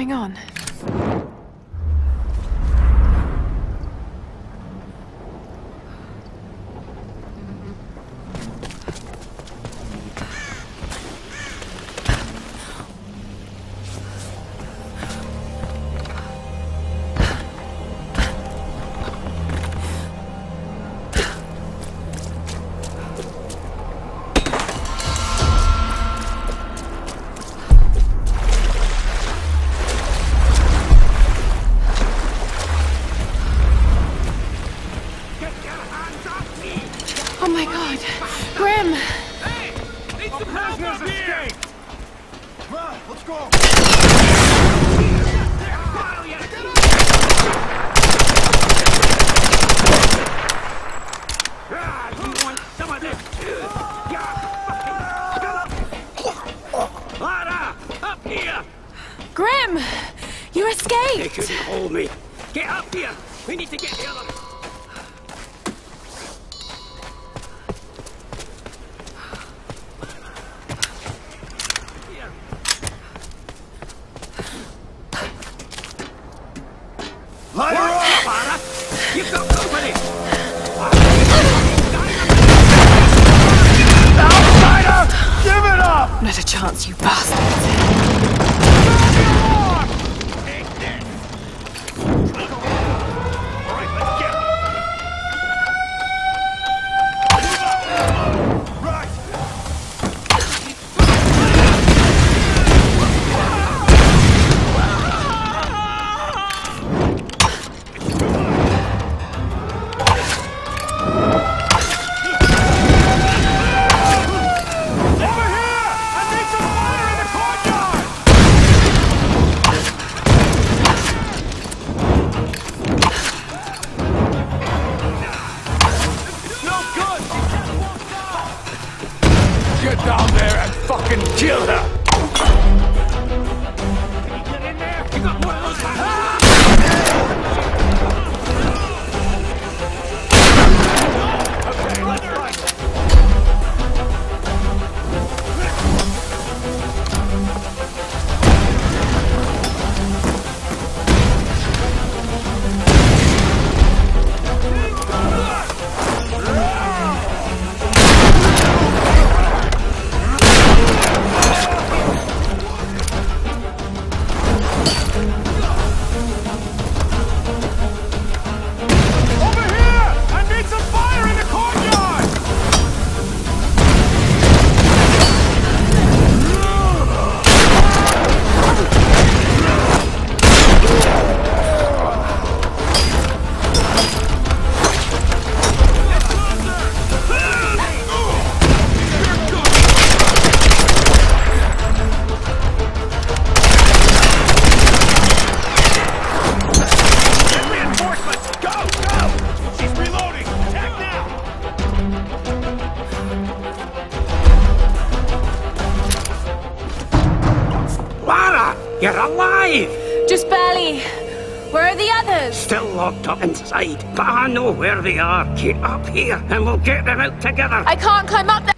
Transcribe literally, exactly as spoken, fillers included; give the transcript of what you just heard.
going on? Oh my god! Grim! Hey! Need some help up here! Come on, let's go! Ah, you want some of this? Lara! Up here! Grim! You They escaped! couldn't hold me. Get up here! We need to get the others! Light her up! Lara! You've got company! Outsider! Give it up! Not a chance, you bastard! Take this! Alright, let's get Right! Over here! I need some fire in the courtyard! No good! Get down there and fucking kill her! Get in there! You got more of those back! Okay, let's fight! Over here! I need some fire in the courtyard! Get reinforcements! Go! Go! She's reloading! Attack now! Lara! You're alive! Just barely. Where are the others? Still locked up inside, but I know where they are. Get up here and we'll get them out together. I can't climb up there.